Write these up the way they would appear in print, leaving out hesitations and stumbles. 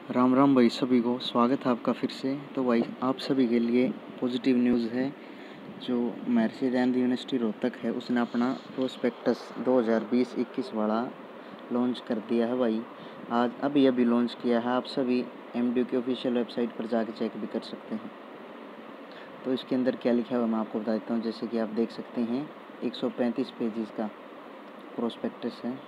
राम राम भाई, सभी को स्वागत है आपका फिर से। तो भाई आप सभी के लिए पॉजिटिव न्यूज़ है। जो महर्षि दयानंद यूनिवर्सिटी रोहतक है उसने अपना प्रोस्पेक्टस 2020-21 वाला लॉन्च कर दिया है भाई। आज अभी लॉन्च किया है। आप सभी एमडीयू की ऑफिशियल वेबसाइट पर जाकर चेक भी कर सकते हैं। तो इसके अंदर क्या लिखा हुआ मैं आपको बता देता हूँ। जैसे कि आप देख सकते हैं 135 पेजेस का प्रोस्पेक्टस है।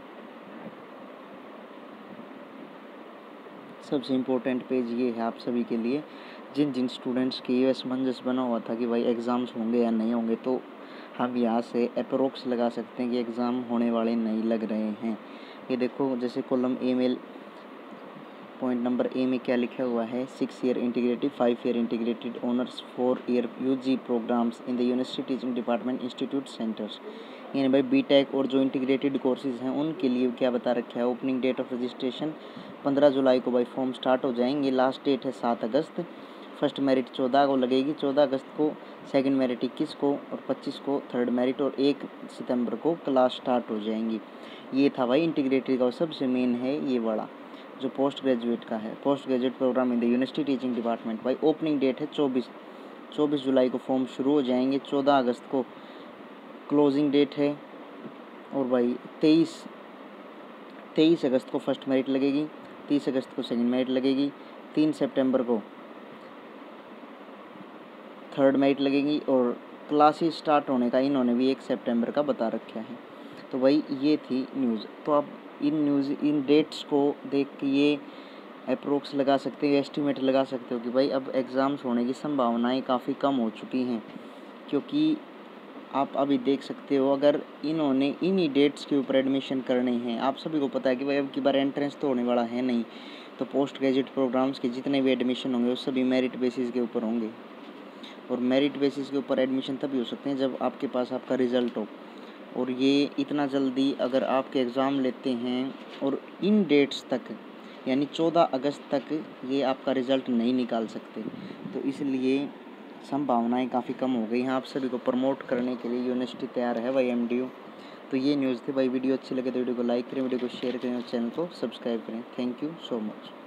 सबसे इम्पोर्टेंट पेज ये है आप सभी के लिए, जिन जिन स्टूडेंट्स के ये असमंजस बना हुआ था कि भाई एग्ज़ाम्स होंगे या नहीं होंगे, तो हम यहाँ से अप्रोक्स लगा सकते हैं कि एग्ज़ाम होने वाले नहीं लग रहे हैं। ये देखो, जैसे कॉलम ए में पॉइंट नंबर ए में क्या लिखा हुआ है, 6 year integrated 5 year integrated honours 4 year UG programmes in the university teaching department institute centres. यानी भाई बीटेक और जो इंटीग्रेटेड कोर्सेज हैं उनके लिए क्या बता रखा है, ओपनिंग डेट ऑफ रजिस्ट्रेशन 15 जुलाई को भाई फॉर्म स्टार्ट हो जाएंगे। लास्ट डेट है 7 अगस्त। फर्स्ट मेरिट 14 को लगेगी, 14 अगस्त को। सेकंड मेरिट 21 को और 25 को थर्ड मेरिट, और 1 सितंबर को क्लास स्टार्ट हो जाएंगी। ये था भाई इंटीग्रेटेड का। सबसे मेन है ये वाला जो पोस्ट ग्रेजुएट का है, post graduate program in the university teaching department. भाई ओपनिंग डेट है 24 जुलाई को फॉर्म शुरू हो जाएंगे, 14 अगस्त को क्लोजिंग डेट है, और भाई 23 अगस्त को फर्स्ट मेरिट लगेगी, 30 अगस्त को सेकंड मेरिट लगेगी, 3 सितंबर को थर्ड मेरिट लगेगी, और क्लासेस स्टार्ट होने का इन्होंने भी 1 सितंबर का बता रखा है। तो भाई ये थी न्यूज़। तो आप इन डेट्स को देख के ये अप्रोक्स लगा सकते हो, एस्टिमेट लगा सकते हो कि भाई अब एग्ज़ाम्स होने की संभावनाएं काफ़ी कम हो चुकी हैं। क्योंकि आप अभी देख सकते हो, अगर इन्होंने इन्हीं डेट्स के ऊपर एडमिशन करने हैं, आप सभी को पता है कि भाई अब की बार एंट्रेंस तो होने वाला है नहीं, तो पोस्ट ग्रेजुएट प्रोग्राम्स के जितने भी एडमिशन होंगे वो सभी मेरिट बेसिस के ऊपर होंगे। और मेरिट बेसिस के ऊपर एडमिशन तभी हो सकते हैं जब आपके पास आपका रिज़ल्ट हो। और ये इतना जल्दी अगर आपके एग्ज़ाम लेते हैं और इन डेट्स तक, यानी 14 अगस्त तक ये आपका रिज़ल्ट नहीं निकाल सकते, तो इसलिए संभावनाएं काफ़ी कम हो गई हैं। आप सभी को प्रमोट करने के लिए यूनिवर्सिटी तैयार है भाई, एमडीयू। तो ये न्यूज़ थी भाई। वीडियो अच्छी लगे तो वीडियो को लाइक करें, वीडियो को शेयर करें और चैनल को सब्सक्राइब करें। Thank you so much.